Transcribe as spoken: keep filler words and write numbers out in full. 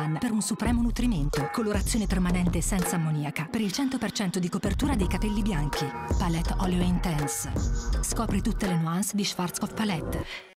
One per un supremo nutrimento. Colorazione permanente senza ammoniaca per il cento per cento di copertura dei capelli bianchi. Palette Oleo Intense. Scopri tutte le nuance di Schwarzkopf Palette.